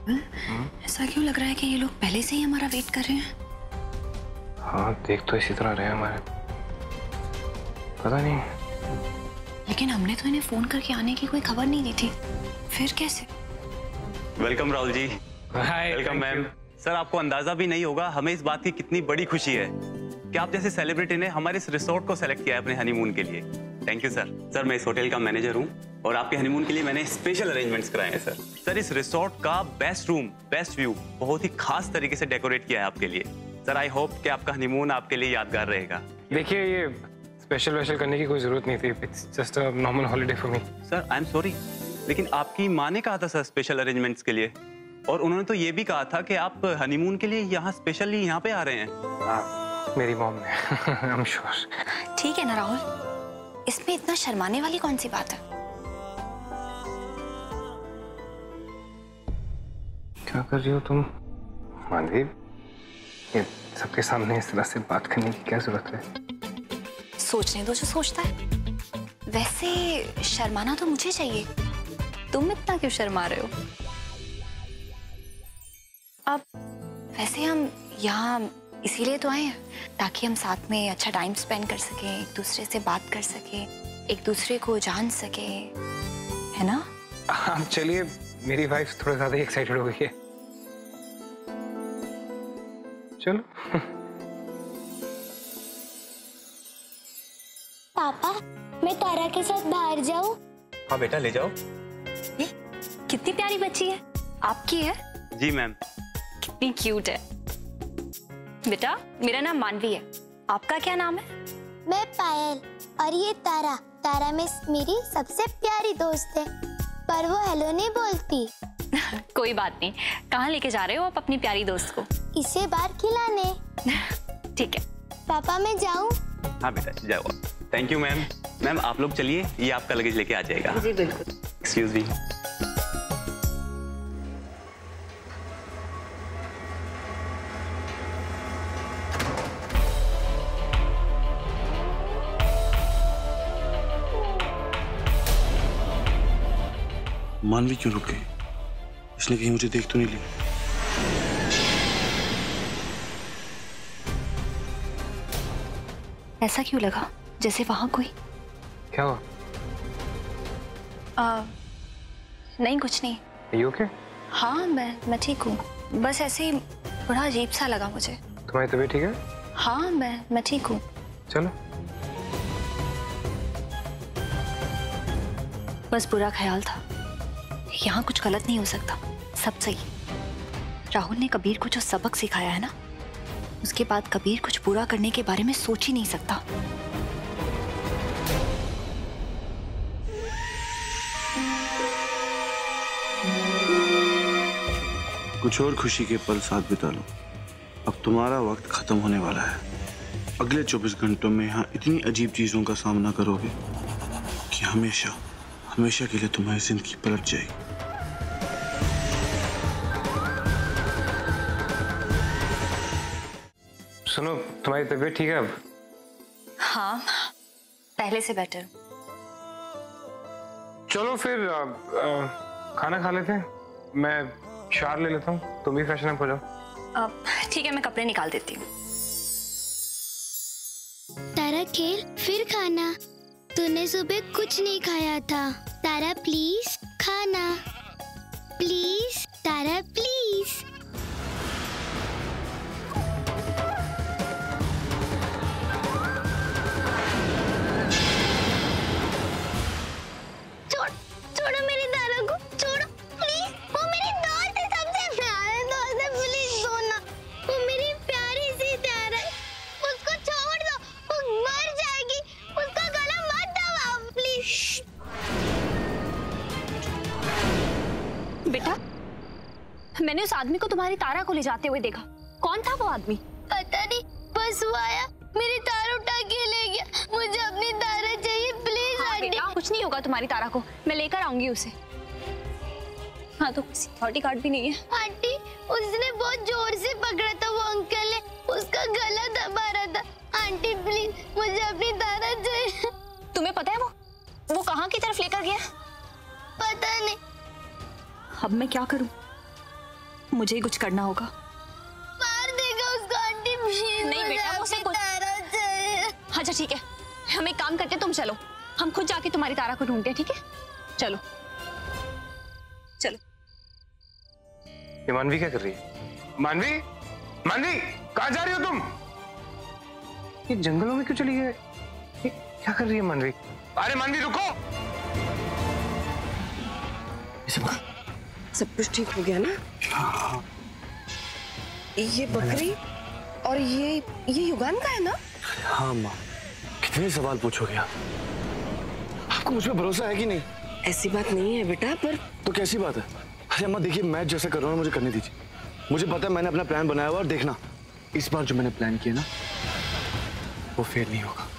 ऐसा क्यों लग रहा है कि ये लोग पहले से ही हमारा वेट कर रहे हैं? हाँ, देख तो इसी तरह रहे हमारे, पता नहीं। लेकिन हमने तो इन्हें फोन करके आने की कोई खबर नहीं दी थी, फिर कैसे? Welcome Rahul ji. Hi, welcome ma'am. Sir, आपको अंदाजा भी नहीं होगा हमें इस बात की कितनी बड़ी खुशी है कि आप जैसे सेलिब्रिटी ने हमारे इस रिसोर्ट को सेलेक्ट किया है अपने हनीमून के लिए। Thank you sir. सर, मैं इस होटल का मैनेजर हूँ और आपके हनीमून के लिए मैंने स्पेशल अरेंजमेंट्स कराए हैं सर। सर, इस रिसोर्ट का बेस्ट रूम, बेस्ट व्यू बहुत ही खास तरीके से डेकोरेट किया है आपके लिए। सर, आई होप कि आपका हनीमून आपके लिए यादगार रहेगा। देखिए, ये स्पेशल करने की कोई जरूरत नहीं थी। It's just a normal holiday for me. Sir, I am sorry, लेकिन आपकी माँ ने कहा था सर स्पेशल अरेंजमेंट्स के लिए, और उन्होंने तो ये भी कहा था कि आप हनीमून के लिए यहाँ स्पेशली यहाँ पे आ रहे हैं। मेरी मॉम ने आई एम श्योर। ठीक है ना राहुल, इसमें इतना शर्माने वाली कौन सी बात है? क्या कर रही हो तुम मानवी? ये सबके सामने इस तरह से बात करने की क्या जरूरत है? सोचने दो जो सोचता है। वैसे शर्माना तो मुझे चाहिए, तुम इतना क्यों शर्मा रहे हो? अब वैसे हम यहाँ इसीलिए तो आए हैं ताकि हम साथ में अच्छा टाइम स्पेंड कर सकें, एक दूसरे से बात कर सकें, एक दूसरे को जान सके, है ना? हाँ, चलिए, मेरी वाइफ थोड़ा ज्यादा ही एक्साइटेड हो गई है। चलो। पापा, मैं तारा के साथ बाहर जाऊं? हाँ बेटा, ले जाओ। ये कितनी प्यारी बच्ची है, आपकी है? जी मैम। कितनी क्यूट है। बेटा, मेरा नाम मानवी है, आपका क्या नाम है? मैं पायल, और ये तारा। तारा मेरी सबसे प्यारी दोस्त है, पर वो हेलो नहीं बोलती। कोई बात नहीं। कहाँ लेके जा रहे हो आप अपनी प्यारी दोस्त को? इसे बाहर खिलाने। ठीक है। पापा, मैं जाऊं? हाँ बेटा, जाओ। Thank you ma'am. मैम, आप लोग चलिए, ये आपका लगेज लेके आ जाएगा। जी बिल्कुल। Excuse me. मानवी क्यों रुक गई? इसने कहीं मुझे देख तो नहीं ली? ऐसा क्यों लगा जैसे वहां कोई? क्या हुआ? नहीं, कुछ नहीं। Are you okay? हाँ, मैं ठीक हूँ, बस ऐसे ही बड़ा अजीब सा लगा मुझे। तुम्हारी तबीयत ठीक है? हाँ, मैं ठीक हूँ। चलो। बस बुरा ख्याल था, यहाँ कुछ गलत नहीं हो सकता, सब सही। राहुल ने कबीर को जो सबक सिखाया है ना, उसके बाद कबीर कुछ बुरा करने के बारे में सोच ही नहीं सकता। कुछ और खुशी के पल साथ बिता लो। अब तुम्हारा वक्त खत्म होने वाला है। अगले 24 घंटों में यहाँ इतनी अजीब चीजों का सामना करोगे कि हमेशा के लिए तुम्हारी जिंदगी पलट जाएगी। सुनो, तुम्हारी तबीयत ठीक है अब? हाँ, पहले से बेटर। चलो फिर खाना खा लेते हैं। मैं शावर ले लेता हूँ, तुम भी फ्रेशन अप हो जाओ। ठीक है, मैं कपड़े निकाल देती हूँ। तारा, खेल फिर खाना। तूने सुबह कुछ नहीं खाया था। तारा प्लीज खाना, प्लीज तारा प्लीज। छोड़ो मेरी तारा को, छोड़ो प्लीज। वो मेरी दोस्त है, सबसे प्यारी दोस्त है, प्लीज दो ना। वो मेरी प्यारी सी तारा है, उसको छोड़ दो, वो मर जाएगी। उसका गला मत दबाओ प्लीज। बेटा, मैंने उस आदमी को तुम्हारी तारा को ले जाते हुए देखा। कौन था वो आदमी? पता नहीं, बस वो आया, मेरी तारा उठा के ले गया। मुझे अपनी तारा चाहिए, प्लीज आंटी। बेटा, कुछ नहीं होगा तुम्हारी तारा को, मैं लेकर आऊंगी उसे। हाँ, तो सिक्योरिटी गार्ड भी नहीं है। आंटी, उसने बहुत जोर से पकड़ा था, वो अंकल ने उसका गला दबा रहा था। आंटी प्लीज, मुझे अपनी तारा चाहिए। तुम्हें पता है वो कहाँ की तरफ लेकर गया? पता नहीं। अब मैं क्या करूं? मुझे ही कुछ करना होगा। मार देगा उसको आंटी, प्लीज। नहीं बेटा, वो सब कुछ तारा चाहिए। अच्छा ठीक है, हम एक काम करते, तुम चलो, हम खुद जाके तुम्हारी तारा को ढूंढते हैं, ठीक है? चलो चलो। ये मानवी क्या कर रही है? मानवी, मानवी कहाँ जा रही हो तुम? ये जंगलों में क्यों चली है? ये क्या कर रही है मानवी? अरे मानवी रुको। सब कुछ ठीक हो गया ना? ये बकरी और ये युगान का है ना? हाँ माँ, कितने सवाल पूछोगे आप? आपको मुझ पर भरोसा है कि नहीं? ऐसी बात नहीं है बेटा, पर तो कैसी बात है? अरे अम्मा देखिए, मैं जैसे कर रहा हूँ मुझे करने दीजिए। मुझे पता है मैंने अपना प्लान बनाया हुआ, और देखना इस बार जो मैंने प्लान किया ना वो फेल नहीं होगा।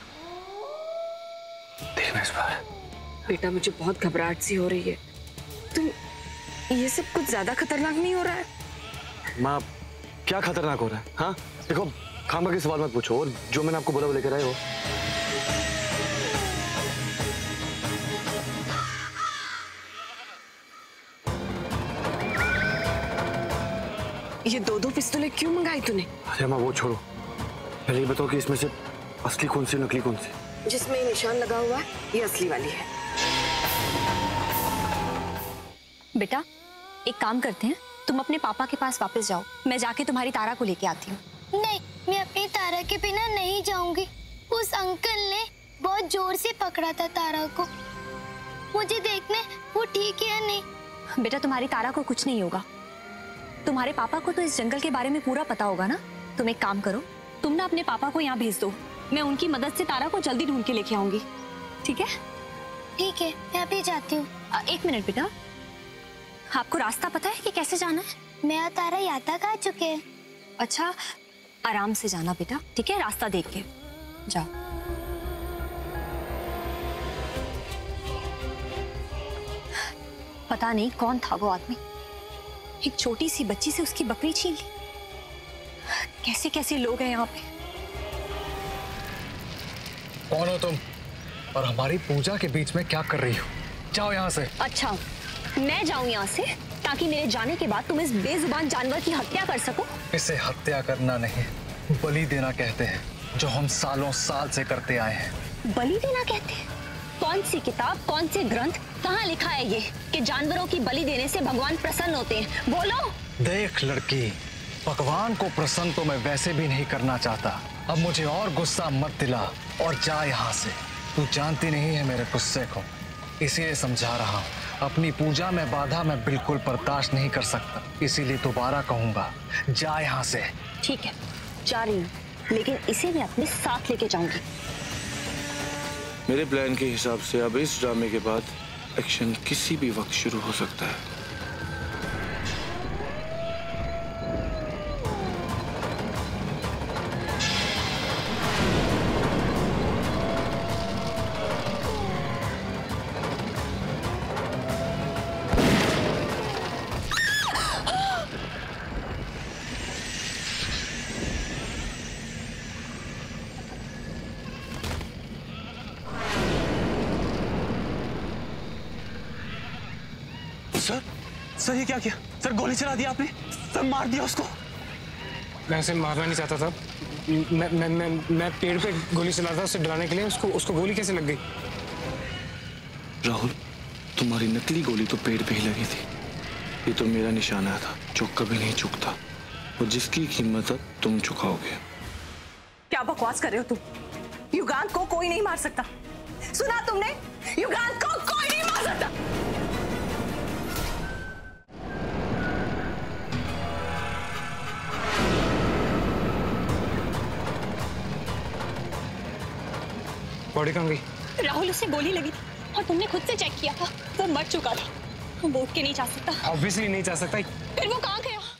देखना इस बार। बेटा मुझे बहुत घबराहट सी हो रही है। तुम ये सब कुछ ज्यादा खतरनाक नहीं हो रहा है? माँ क्या खतरनाक हो रहा है? हाँ देखो, खामा के सवाल मत पूछो, और जो मैंने आपको बोला वो लेकर आए हो। ये दो पिस्तौलें क्यों मंगाई तूने? अरे माँ वो छोड़ो, पहले ये बताओ कि इसमें से असली कौन सी नकली कौन सी? जिसमें ये निशान लगा हुआ है ये असली वाली है। बेटा एक काम करते हैं, तुम अपने पापा के पास वापस जाओ, मैं जाके तुम्हारी तारा को लेके आती हूँ। नहीं, मैं अपनी तारा के बिना नहीं जाऊंगी। उस अंकल ने बहुत जोर से पकड़ा था तारा को। मुझे देखने वो ठीक है या नहीं। बेटा तुम्हारी तारा को कुछ नहीं होगा। तुम्हारे पापा को तो इस जंगल के बारे में पूरा पता होगा ना। तुम एक काम करो, तुम ना अपने पापा को यहाँ भेज दो, मैं उनकी मदद से तारा को जल्दी ढूंढ के लेके आऊंगी, ठीक है? ठीक है, मैं अभी जाती हूँ। एक मिनट बेटा, आपको रास्ता पता है कि कैसे जाना है? मैं और तारा यहाँ तक आ चुके हैं। अच्छा आराम से जाना बेटा, ठीक है? रास्ता देख के जाओ। पता नहीं कौन था वो आदमी, एक छोटी सी बच्ची से उसकी बकरी छीन ली। कैसे कैसे लोग हैं यहाँ पे। कौन हो तुम और हमारी पूजा के बीच में क्या कर रही हो? जाओ यहाँ से। अच्छा मैं जाऊं यहाँ से ताकि मेरे जाने के बाद तुम इस बेजुबान जानवर की हत्या कर सको? इसे हत्या करना नहीं, बलि देना कहते हैं, जो हम सालों साल से करते आए हैं। बलि देना कहते हैं? कौन सी किताब, कौन से ग्रंथ, कहाँ लिखा है ये कि जानवरों की बलि देने से भगवान प्रसन्न होते हैं? बोलो। देख लड़की, भगवान को प्रसन्न तो मैं वैसे भी नहीं करना चाहता। अब मुझे और गुस्सा मत दिला और जा यहाँ से। तू जानती नहीं है मेरे गुस्से को, इसीलिए समझा रहा हूँ। अपनी पूजा में बाधा मैं बिल्कुल बर्दाश्त नहीं कर सकता, इसीलिए दोबारा कहूँगा, जा यहाँ से। ठीक है जा रही हूँ, लेकिन इसे मैं अपने साथ लेके जाऊंगी। मेरे प्लान के हिसाब से अब इस ड्रामे के बाद एक्शन किसी भी वक्त शुरू हो सकता है। सर ये क्या किया? सर गोली चला दिया आपने, सर मार दिया उसको। मैं उसे मारना नहीं चाहता था। मैं पेड़ पे गोली चला रहा था उसे डराने के लिए। उसको गोली कैसे लग गई? राहुल, तुम्हारी नकली गोली तो पेड़ पे ही लगी थी। ये तो मेरा निशाना था जो कभी नहीं चूकता, और जिसकी कीमत अब तुम चुकाओगे। क्या बकवास कर रहे हो तुम? युगांत को कोई नहीं मार सकता। सुना तुमने? युगांत को कोई नहीं मार सकता। बॉडी कहाँ गई? राहुल उसे गोली लगी थी और तुमने खुद से चेक किया था, वो मर चुका था। वो उठ के नहीं जा सकता। ऑब्वियसली नहीं जा सकता। फिर वो कहाँ गया?